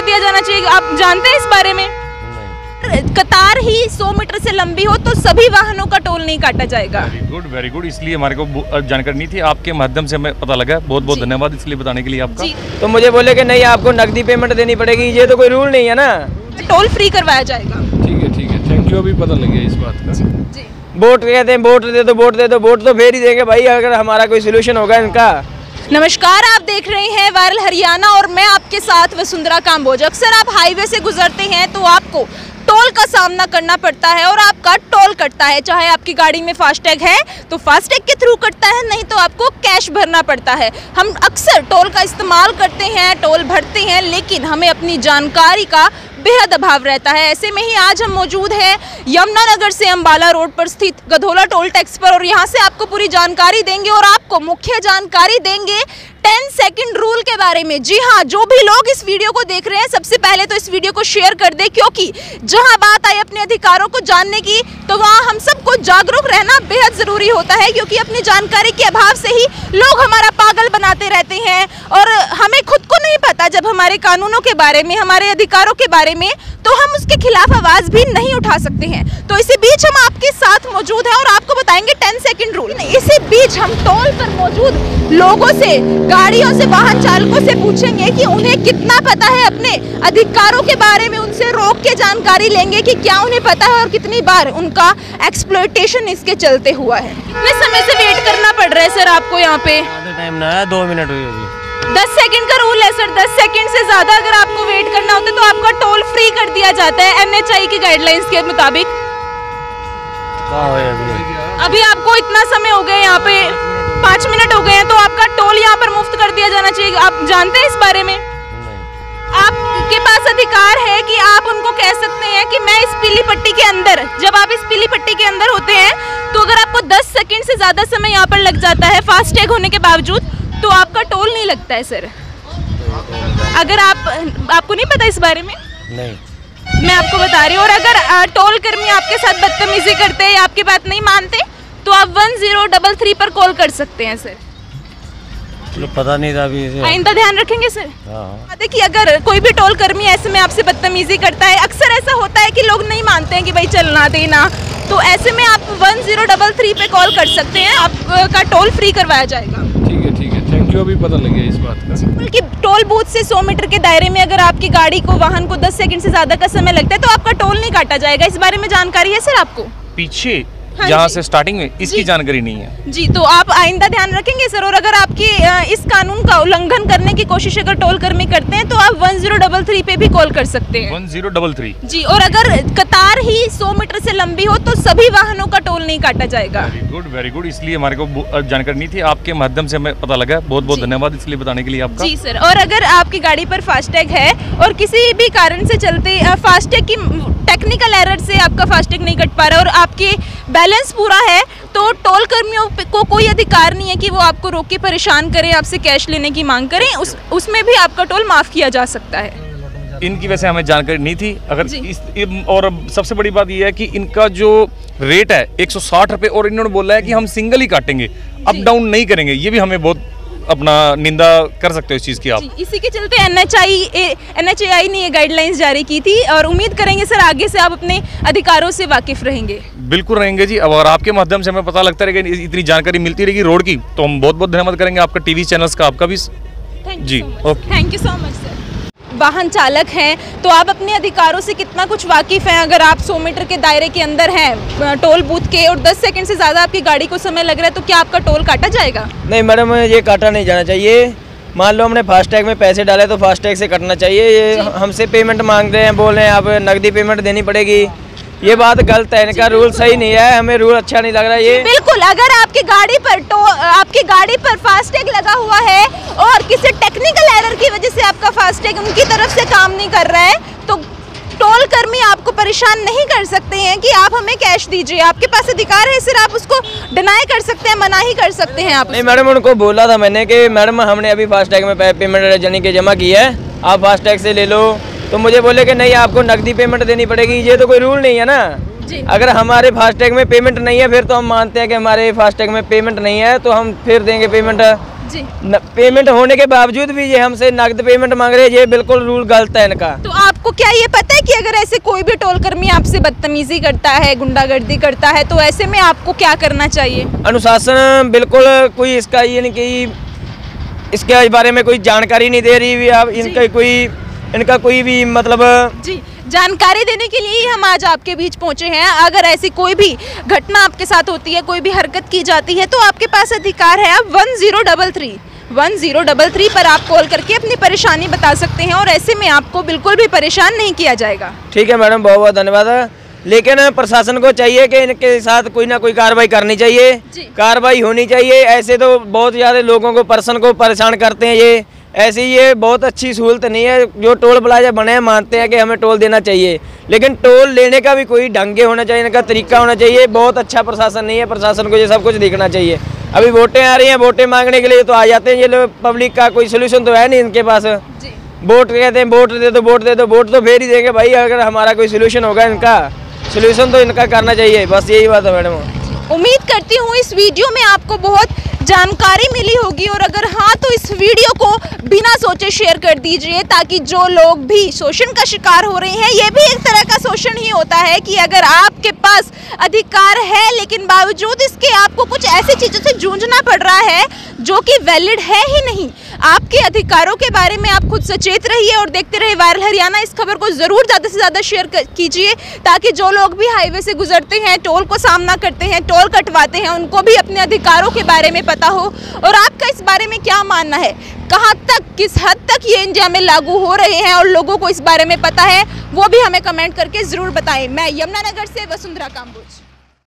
दिया जाना चाहिए। आप जानते हैं इस बारे में? कतार ही 100 मीटर से लंबी हो तो सभी वाहनों का टोल नहीं काटा जाएगा। Very good. इसलिए हमारे को जानकारी नहीं थी, आपके माध्यम से हमें पता लगा। बहुत बहुत धन्यवाद इसलिए बताने के लिए आपका। तो मुझे बोले कि नहीं आपको नकदी पेमेंट देनी पड़ेगी, ये तो कोई रूल नहीं है ना। टोल फ्री करवाया जाएगा। ठीक है, थैंक यू। अभी पता लग गया इस बात का। जी। वोट कहते हैं, वोट दे दो, वोट दे दो, वोट तो फेर ही देंगे भाई अगर हमारा कोई सोल्यूशन होगा इनका। नमस्कार, आप देख रहे हैं वायरल हरियाणा और मैं आपके साथ वसुंधरा काम्बोज। अक्सर आप हाईवे से गुजरते हैं तो आपको टोल का सामना करना पड़ता है और आपका टोल कटता है। चाहे आपकी गाड़ी में फास्टैग है तो फास्टैग के थ्रू कटता है, नहीं तो आपको कैश भरना पड़ता है। हम अक्सर टोल का इस्तेमाल करते हैं, टोल भरते हैं, लेकिन हमें अपनी जानकारी का बेहद अभाव रहता है। ऐसे में ही आज हम मौजूद हैं यमुनानगर से अंबाला रोड पर स्थित गधोला टोल टैक्स पर और यहाँ से आपको पूरी जानकारी देंगे और आपको मुख्य जानकारी देंगे 10 सेकंड रूल के बारे में। जी हाँ, जो भी लोग इस वीडियो को देख रहे हैं सबसे पहले तो इस वीडियो को शेयर कर दे, क्योंकि जहाँ बात आए अपने अधिकारों को जानने की तो वहाँ हम सबको जागरूक रहना बेहद जरूरी होता है, क्योंकि अपनी जानकारी के अभाव से ही लोग हमारा पागल बनाते रहते हैं और हमें खुद को नहीं पता जब हमारे कानूनों के बारे में, हमारे अधिकारों के बारे में, तो हम उसके खिलाफ आवाज भी नहीं उठा सकते हैं। तो इसी बीच हम आपके साथ मौजूद हैं और आपको बताएंगे 10 सेकंड रूल। इसी बीच हम टोल पर मौजूद लोगों से, गाड़ियों से, वाहन चालकों से पूछेंगे कि उन्हें कितना पता है अपने अधिकारों के बारे में। उनसे रोक के जानकारी लेंगे कि क्या उन्हें पता है और कितनी बार उनका एक्सप्लॉयटेशन इसके चलते हुआ है। कितने समय से वेट करना पड़ रहा है सर आपको यहाँ पे? टाइम ना है, 2 मिनट हुई अभी। 10 सेकंड का रूल है सर। 10 सेकंड से ज्यादा अगर आपको वेट करना होता है तो आपका टोल फ्री कर दिया जाता है NHAI की गाइडलाइंस के मुताबिक। अभी आपको इतना समय हो गया, यहाँ पे 5 मिनट हो गए हैं, तो आपका टोल यहाँ पर मुफ्त कर दिया जाना चाहिए। आप जानते हैं इस बारे में? आपके पास अधिकार है कि आप उनको कह सकते हैं कि मैं इस पीली पट्टी के अंदर, जब आप इस पीली पट्टी के अंदर होते हैं तो अगर आपको 10 सेकंड से ज्यादा समय यहाँ पर लग जाता है फास्टैग होने के बावजूद तो आपका टोल नहीं लगता है सर। अगर आपको नहीं पता इस बारे में? नहीं, मैं आपको बता रही हूँ। और अगर टोल कर्मी आपके साथ बदतमीजी करते हैं या आपकी बात नहीं मानते तो आप 1033 पर कॉल कर सकते हैं सर। पता नहीं था अभी। आइंदा ध्यान रखेंगे सर। देखिए, अगर कोई भी टोल कर्मी ऐसे में आपसे बदतमीजी करता है, अक्सर ऐसा होता है कि लोग नहीं मानते हैं कि भाई चलना देना, तो ऐसे में आप 1033 पे कॉल कर सकते हैं, आपका टोल फ्री करवाया जाएगा। ठीक है, थैंक यू। अभी पता लग गया इस बात का। कि टोल बूथ से 100 मीटर के दायरे में अगर आपकी गाड़ी को, वाहन को 10 सेकंड से ज्यादा का समय लगता है तो आपका टोल नहीं काटा जाएगा। इस बारे में जानकारी है सर आपको? पीछे जहाँ से स्टार्टिंग में इसकी जानकारी नहीं है जी, तो आप आइंदा ध्यान रखेंगे सर। और अगर आपकी इस कानून का उल्लंघन करने की कोशिश अगर टोल कर्मी करते हैं तो आप 1033 पे भी कॉल कर सकते हैं। 1033 जी। और अगर कतार ही 100 मीटर से लंबी हो तो सभी वाहनों का टोल नहीं काटा जाएगा। Very good. इसलिए हमारे को जानकारी नहीं थी, आपके माध्यम से हमें पता लगा। बहुत बहुत धन्यवाद इसलिए बताने के लिए आपका। जी सर। और अगर आपकी गाड़ी पर फास्टैग है और किसी भी कारण से चलते फास्टैग की टेक्निकल एरर से आपका फास्टैग नहीं कट पा रहा और आपके बैलेंस पूरा है तो टोल कर्मियों को कोई अधिकार नहीं है कि वो आपको रोक के परेशान करें, आपसे कैश लेने की मांग करें। उसमें भी आपका टोल माफ किया जा सकता है। इनकी वैसे हमें जानकारी नहीं थी। अगर और सबसे बड़ी बात यह है कि इनका जो रेट है 160 रुपये और इन्होंने बोला है कि हम सिंगल ही काटेंगे, अप डाउन नहीं करेंगे। ये भी हमें बहुत अपना निंदा कर सकते हो इस चीज़ की आप। इसी के चलते NHAI ने ये गाइडलाइंस जारी की थी और उम्मीद करेंगे सर आगे से आप अपने अधिकारों से वाकिफ रहेंगे। बिल्कुल रहेंगे जी। और आपके माध्यम से हमें पता लगता रहेगा, इतनी जानकारी मिलती रहेगी रोड की, तो हम बहुत बहुत धन्यवाद करेंगे आपका, टीवी चैनल्स का, आपका भी जी। Okay, thank you so much sir. वाहन चालक हैं तो आप अपने अधिकारों से कितना कुछ वाकिफ हैं? अगर आप 100 मीटर के दायरे के अंदर हैं टोल बूथ के और 10 सेकंड से ज़्यादा आपकी गाड़ी को समय लग रहा है तो क्या आपका टोल काटा जाएगा? नहीं मैडम, ये काटा नहीं जाना चाहिए। मान लो हमने फास्टैग में पैसे डाले तो फास्टैग से कटना चाहिए। ये हमसे पेमेंट मांग रहे हैं, बोल रहे हैं आप नकदी पेमेंट देनी पड़ेगी, ये बात गलत है। इनका रूल सही नहीं है, हमें रूल अच्छा नहीं लग रहा है ये। बिल्कुल, अगर आपकी गाड़ी पर फास्टैग लगा हुआ है और किसी टेक्निकल एरर की वजह से आपका फास्टैग उनकी तरफ से काम नहीं कर रहा है तो टोल कर्मी आपको परेशान नहीं कर सकते हैं कि आप हमें कैश दीजिए। आपके पास अधिकार है सर, आप उसको डिनाई कर सकते हैं, मनाही कर सकते हैं आप। नहीं मैडम, उनको बोला था मैंने कि मैडम हमने अभी फास्टैग में पेमेंट यानी कि जमा की है, आप फास्टैग से ले लो, तो मुझे बोले कि नहीं आपको नकदी पेमेंट देनी पड़ेगी। ये तो कोई रूल नहीं है ना। अगर हमारे फास्टैग में पेमेंट नहीं है फिर तो हम मानते हैं कि हमारे फास्टैग में पेमेंट नहीं है तो हम फिर देंगे पेमेंट। जी। पेमेंट होने के बावजूद भी ये हमसे नकद पेमेंट मांग रहे हैं, ये बिल्कुल रूल गलत है इनका। तो आपको क्या ये पता है कि अगर ऐसे कोई भी टोल कर्मी आपसे बदतमीजी करता है, गुंडागर्दी करता है, तो ऐसे में आपको क्या करना चाहिए? अनुशासन बिल्कुल कोई इसका ये नहीं कि इसके बारे में कोई जानकारी नहीं दे रही अब इनका कोई भी मतलब जी, जानकारी देने के लिए ही हम आज आपके बीच पहुंचे हैं। अगर ऐसी कोई भी घटना आपके साथ होती है, कोई भी हरकत की जाती है, तो आपके पास अधिकार है, आप 1033 पर आप कॉल करके अपनी परेशानी बता सकते हैं और ऐसे में आपको बिल्कुल भी परेशान नहीं किया जाएगा। ठीक है मैडम, बहुत बहुत धन्यवाद। लेकिन प्रशासन को चाहिए कि इनके साथ कोई ना कोई कार्रवाई करनी चाहिए, कार्रवाई होनी चाहिए। ऐसे तो बहुत ज़्यादा लोगों को परेशान करते हैं ये। ऐसे ये बहुत अच्छी सहूलत नहीं है। जो टोल प्लाजा बने हैं मानते हैं कि हमें टोल देना चाहिए, लेकिन टोल लेने का भी कोई ढंग होना चाहिए, इनका तरीका होना चाहिए। बहुत अच्छा प्रशासन नहीं है, प्रशासन को ये सब कुछ देखना चाहिए। अभी वोटें आ रही हैं, वोटें मांगने के लिए तो आ जाते हैं ये लोग। पब्लिक का कोई सोल्यूशन तो है नहीं इनके पास। वोट कहते हैं, वोट दे दो, वोट दे दो, वोट तो फेर ही देंगे भाई। अगर हमारा कोई सोल्यूशन होगा, इनका सोल्यूशन तो इनका करना चाहिए, बस यही बात है मैडम। उम्मीद करती हूँ इस वीडियो में आपको बहुत जानकारी मिली होगी, और अगर हाँ तो इस वीडियो को बिना सोचे शेयर कर दीजिए, ताकि जो लोग भी शोषण का शिकार हो रहे हैं, ये भी एक तरह का शोषण ही होता है कि अगर आपके पास अधिकार है लेकिन बावजूद इसके आपको कुछ ऐसी चीज़ों से जूझना पड़ रहा है जो कि वैलिड है ही नहीं। आपके अधिकारों के बारे में आप खुद सचेत रहिए और देखते रहिए वायरल हरियाणा। इस खबर को ज़रूर ज़्यादा से ज़्यादा शेयर कीजिए, ताकि जो लोग भी हाईवे से गुजरते हैं, टोल को सामना करते हैं, टोल कटवाते हैं, उनको भी अपने अधिकारों के बारे में पता हो। और आपका इस बारे में क्या मानना है, कहां तक, किस हद तक ये इंडिया में लागू हो रहे हैं और लोगों को इस बारे में पता है, वो भी हमें कमेंट करके ज़रूर बताएं। मैं यमुनानगर से वसुंधरा काम्बोज।